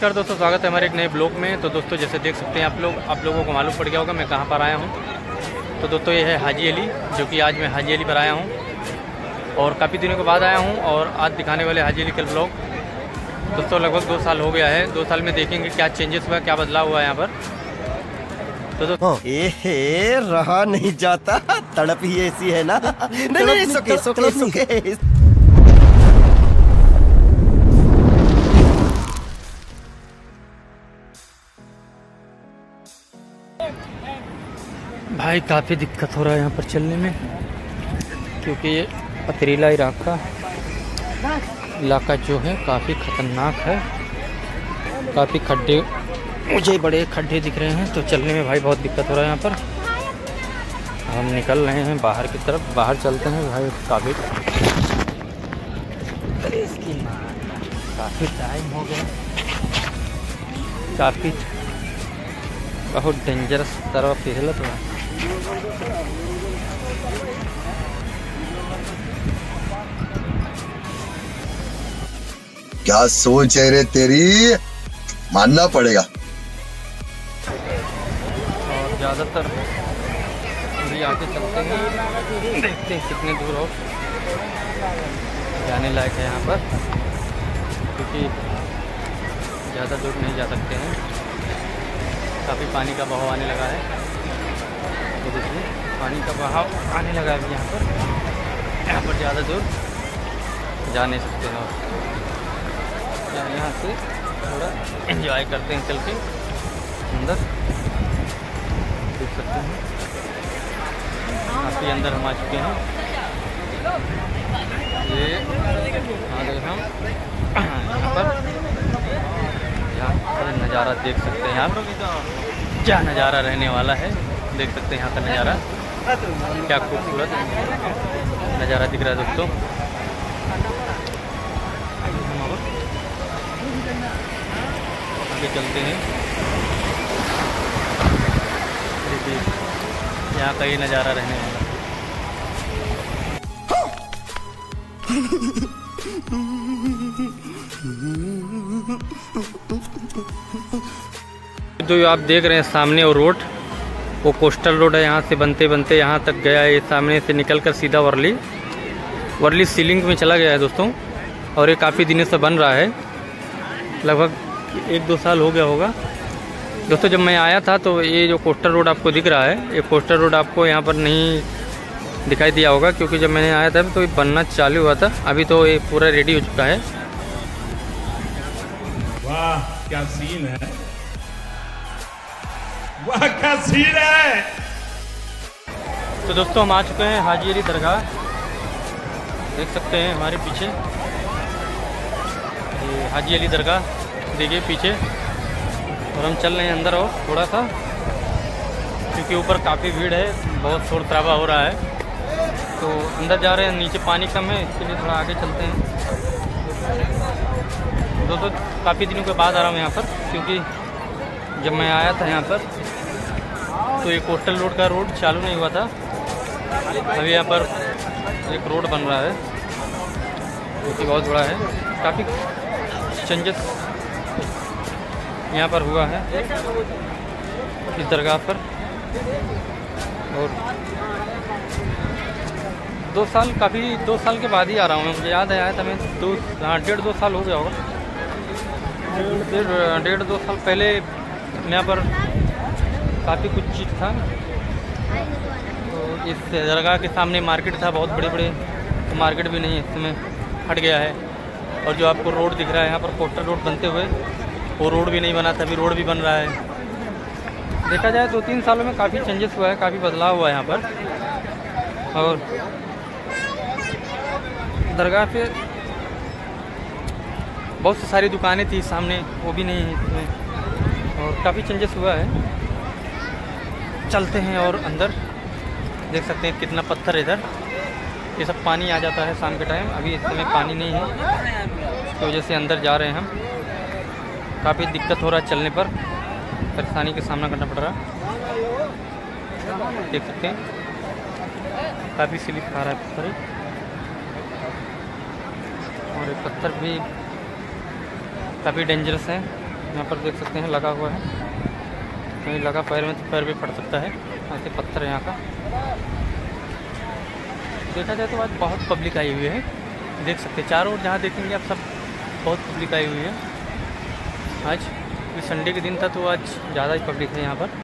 नमस्कार दोस्तों, स्वागत है हमारे एक नए ब्लॉग में। तो दोस्तों जैसे देख सकते हैं आप लोगों को मालूम पड़ गया होगा मैं कहाँ पर आया हूँ। तो दोस्तों ये है हाजी अली, जो कि आज मैं हाजी अली पर आया हूँ और काफ़ी दिनों के बाद आया हूँ। और आज दिखाने वाले हाजी अली का ब्लॉग दोस्तों लगभग 2 साल हो गया है। 2 साल में देखेंगे क्या चेंजेस हुआ, क्या बदलाव हुआ है यहाँ पर। तो दोस्तों रहा नहीं जाता, तड़प ही ऐसी है ना। नहीं, भाई काफ़ी दिक्कत हो रहा है यहाँ पर चलने में, क्योंकि ये पथरीला इलाका जो है काफ़ी ख़तरनाक है। काफ़ी खड्डे, मुझे बड़े खड्डे दिख रहे हैं, तो चलने में भाई बहुत दिक्कत हो रहा है यहाँ पर। हम निकल रहे हैं बाहर की तरफ, बाहर चलते हैं भाई। काफ़ी टाइम हो गया, काफ़ी बहुत डेंजरस तरफ फिसलत हुआ। क्या सोच है रे तेरी, मानना पड़ेगा। और ज़्यादातर अभी आगे चलते हैं, देखते हैं कितने दूर और जाने लायक है यहाँ पर, क्योंकि ज़्यादा दूर नहीं जा सकते हैं। काफ़ी पानी का बहाव आने लगा है, तो देखिए पानी का बहाव आने लगा है यहाँ पर ज़्यादा दूर जा नहीं सकते हैं। और यहाँ से थोड़ा एंजॉय करते हैं चल के अंदर, देख सकते हैं काफ़ी अंदर हम आ चुके हैं। ये आ गए हम यहाँ पर नज़ारा देख सकते हैं आप, क्या नज़ारा रहने वाला है। देख सकते हैं यहाँ का नज़ारा, क्या खूबसूरत नज़ारा दिख रहा है दोस्तों। आगे चलते हैं, देखिए यहाँ का ये नज़ारा रहने वाला है। तो आप देख रहे हैं सामने वो रोड, वो कोस्टल रोड है। यहाँ से बनते बनते यहाँ तक गया है, ये सामने से निकलकर सीधा वर्ली सीलिंग में चला गया है दोस्तों। और ये काफ़ी दिनों से बन रहा है, लगभग 1-2 साल हो गया होगा दोस्तों। जब मैं आया था तो ये जो कोस्टल रोड आपको दिख रहा है, ये कोस्टल रोड आपको यहाँ पर नहीं दिखाई दिया होगा, क्योंकि जब मैंने आया था तो ये बनना चालू हुआ था। अभी तो ये पूरा रेडी हो चुका है। वाह क्या सीन है, वाह क्या सीन है। तो दोस्तों हम आ चुके हैं हाजी अली दरगाह, देख सकते हैं हमारे पीछे ये हाजी अली दरगाह देखिए पीछे। और हम चल रहे हैं अंदर और थोड़ा सा, क्योंकि ऊपर काफ़ी भीड़ है, बहुत शोर शराबा हो रहा है, तो अंदर जा रहे हैं। नीचे पानी कम है, इसके लिए थोड़ा आगे चलते हैं दोस्तों। काफ़ी दिनों के बाद आ रहा हूँ यहाँ पर, क्योंकि जब मैं आया था यहाँ पर तो ये कोस्टल रोड का रोड चालू नहीं हुआ था। अभी यहाँ पर एक रोड बन रहा है, जो कि बहुत बड़ा है। काफ़ी चेंजेस यहाँ पर हुआ है इस दरगाह पर। और 2 साल के बाद ही आ रहा हूँ मैं। मुझे याद है आया था मैं 1.5-2 साल हो गया होगा। 1.5-2 साल पहले यहाँ पर काफ़ी कुछ चीज़ था। तो इस दरगाह के सामने मार्केट था, बहुत बड़े तो मार्केट भी नहीं है, इसमें हट गया है। और जो आपको रोड दिख रहा है यहाँ पर कोस्टल रोड बनते हुए, वो रोड भी नहीं बना था, अभी रोड भी बन रहा है। देखा जाए 2-3 सालों में काफ़ी चेंजेस हुआ है, काफ़ी बदलाव हुआ है यहाँ पर। और दरगाह पे बहुत सी सारी दुकानें थी सामने, वो भी नहीं है इसमें, और काफ़ी चेंजेस हुआ है। चलते हैं और अंदर देख सकते हैं कितना पत्थर है इधर। ये सब पानी आ जाता है शाम के टाइम, अभी इस समय पानी नहीं है, तो वजह से अंदर जा रहे हैं हम। काफ़ी दिक्कत हो रहा है चलने पर, परेशानी का सामना करना पड़ रहा है। देख सकते हैं काफ़ी स्लिप खा रहा है पत्थर, और ये पत्थर भी काफ़ी डेंजरस है। यहाँ पर देख सकते हैं लगा हुआ है, कहीं लगा पैर में तो पैर भी फट सकता है। ऐसे पत्थर है यहाँ का। देखा जाए तो आज बहुत पब्लिक आई हुई है, देख सकते हैं चारों ओर जहाँ देखेंगे आप सब बहुत पब्लिक आई हुई है। आज संडे के दिन था तो आज ज़्यादा ही पब्लिक है यहाँ पर।